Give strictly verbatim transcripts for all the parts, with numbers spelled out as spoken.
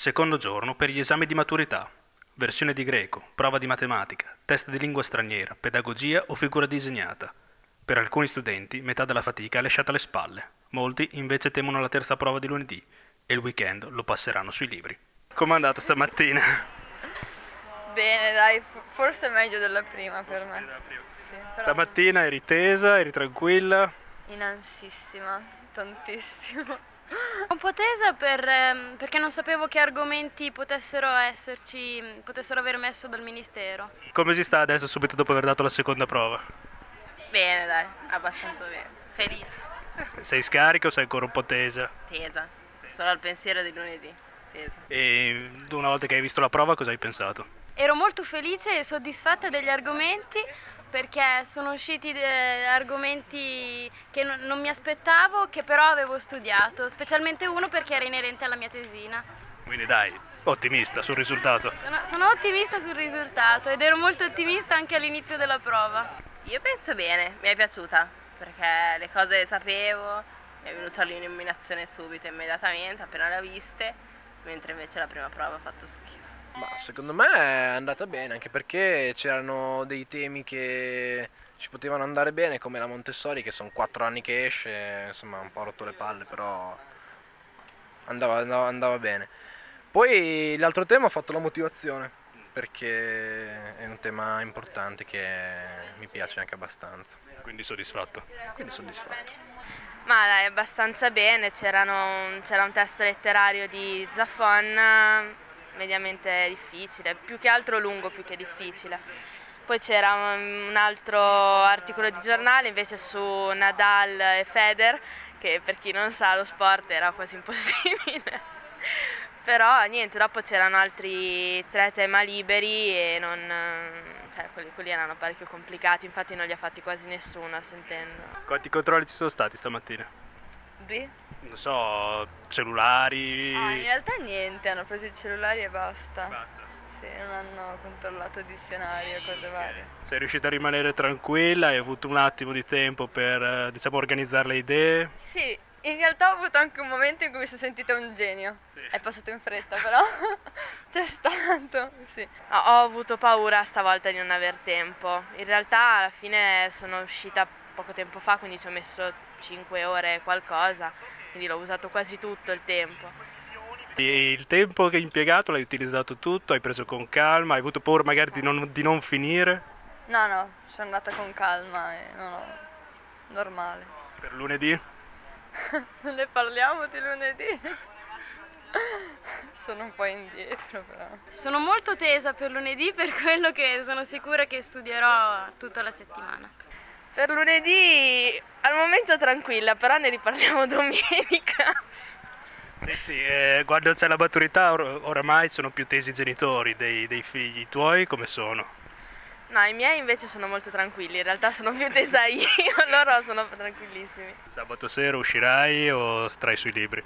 Secondo giorno per gli esami di maturità. Versione di greco, prova di matematica, test di lingua straniera, pedagogia o figura disegnata. Per alcuni studenti metà della fatica è lasciata alle spalle, molti invece temono la terza prova di lunedì e il weekend lo passeranno sui libri. Com'è andata stamattina? Bene, dai, forse meglio della prima per me. Sì, però Stamattina eri tesa, eri tranquilla? inansissima, tantissimo. Un po' tesa per, ehm, perché non sapevo che argomenti potessero esserci, potessero aver messo dal Ministero. Come si sta adesso subito dopo aver dato la seconda prova? Bene, dai, abbastanza bene. Felice, Sei scarica o sei ancora un po' tesa? tesa. Solo al pensiero di lunedì, tesa. E una volta che hai visto la prova cosa hai pensato? Ero molto felice e soddisfatta degli argomenti perché sono usciti de- argomenti che non, non mi aspettavo, che però avevo studiato, specialmente uno perché era inerente alla mia tesina. Quindi dai, ottimista sul risultato. Sono, sono ottimista sul risultato ed ero molto ottimista anche all'inizio della prova. Io penso bene, mi è piaciuta, perché le cose le sapevo, mi è venuta l'illuminazione subito, immediatamente, appena le ho viste, mentre invece la prima prova ha fatto schifo. Ma secondo me è andata bene, anche perché c'erano dei temi che ci potevano andare bene, come la Montessori, che sono quattro anni che esce, insomma un po' rotto le palle, però andava, andava, andava bene. Poi l'altro tema ho fatto la motivazione, perché è un tema importante che mi piace anche abbastanza, Quindi soddisfatto. quindi soddisfatto. Ma dai, abbastanza bene, c'erano- c'era un testo letterario di Zafon, mediamente difficile, più che altro lungo più che difficile. Poi c'era un un altro articolo di giornale invece su Nadal e Federer, che per chi non sa lo sport era quasi impossibile. Però niente, dopo c'erano altri tre tema liberi e non, cioè, quelli, quelli erano parecchio complicati, infatti non li ha fatti quasi nessuno sentendo. Quanti controlli ci sono stati stamattina? B? Non so, cellulari... Ah, in realtà niente, hanno preso i cellulari e basta. Basta. Sì, non hanno controllato dizionario e cose varie. Sei riuscita a rimanere tranquilla? Hai avuto un attimo di tempo per, eh, diciamo, organizzare le idee? Sì, in realtà ho avuto anche un momento in cui mi sono sentita un genio. Sì. È passato in fretta, però c'è stato, sì. Ho ho avuto paura stavolta di non aver tempo. In realtà alla fine sono uscita poco tempo fa, quindi ci ho messo cinque ore e qualcosa, quindi l'ho usato quasi tutto il tempo. E il tempo che hai impiegato l'hai utilizzato tutto? Hai preso con calma? Hai avuto paura magari di non, di non finire? No, no, sono andata con calma e no, no, normale. Per lunedì? Non ne parliamo di lunedì? Sono un po' indietro però. Sono molto tesa per lunedì per quello che sono sicura che studierò tutta la settimana. Per lunedì al momento tranquilla, però ne riparliamo domenica. Senti, eh, quando c'è la maturità or- oramai sono più tesi i genitori dei, dei figli. I tuoi come sono? No, i miei invece sono molto tranquilli, in realtà sono più tesa io, loro sono tranquillissimi. Sabato sera uscirai o starai sui libri?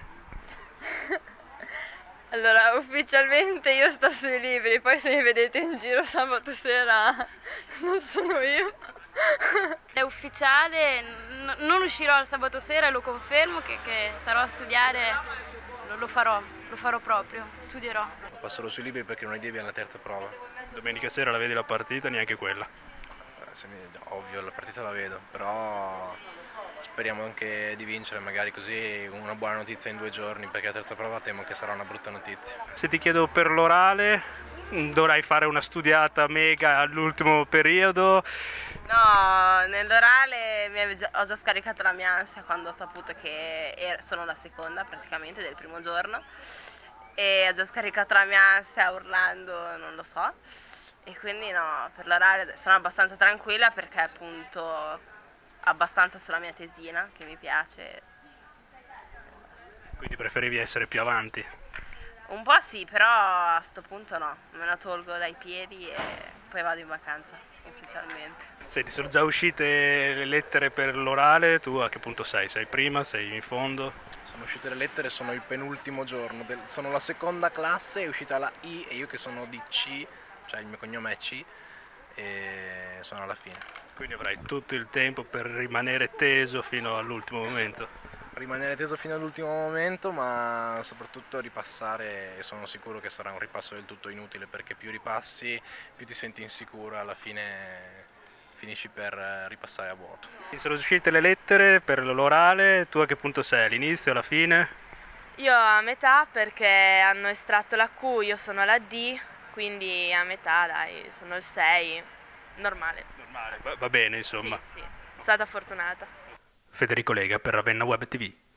Allora, ufficialmente io sto sui libri, poi se mi vedete in giro sabato sera non sono io. È ufficiale, n- non uscirò il sabato sera e lo confermo che, che starò a studiare, lo, lo farò, lo farò proprio, studierò. Passerò sui libri perché lunedì abbiamo la terza prova. Domenica sera la vedi la partita, neanche quella. Eh, se mi- Ovvio, la partita la vedo, però speriamo anche di vincere, magari così una buona notizia in due giorni, perché la terza prova temo che sarà una brutta notizia. Se ti chiedo per l'orale, mh, dovrai fare una studiata mega all'ultimo periodo. No, nell'orale mi ave- ho già scaricato la mia ansia quando ho saputo che er- sono la seconda praticamente del primo giorno e ho già scaricato la mia ansia urlando, non lo so, e quindi no, per l'orale sono abbastanza tranquilla perché appunto abbastanza sulla mia tesina che mi piace. Quindi preferivi essere più avanti. Un po' sì, però a sto punto no, me la tolgo dai piedi e poi vado in vacanza ufficialmente. Senti, sono già uscite le lettere per l'orale, tu a che punto sei? Sei prima, sei in fondo? Sono uscite le lettere, sono il penultimo giorno, del- sono la seconda classe, è uscita la I e io che sono di C, cioè il mio cognome è C, e sono alla fine. Quindi avrai tutto il tempo per rimanere teso fino all'ultimo momento. rimanere teso fino all'ultimo momento, ma soprattutto ripassare, e sono sicuro che sarà un ripasso del tutto inutile, perché più ripassi più ti senti insicuro, alla fine finisci per ripassare a vuoto. Sono uscite le lettere per l'orale, tu a che punto sei? All'inizio, alla fine? Io a metà perché hanno estratto la Q, io sono la D, quindi a metà dai, sono il sei, normale. Normale, va, va bene insomma. Sì, sì, stata fortunata. Federico Lega per Ravenna Web T V.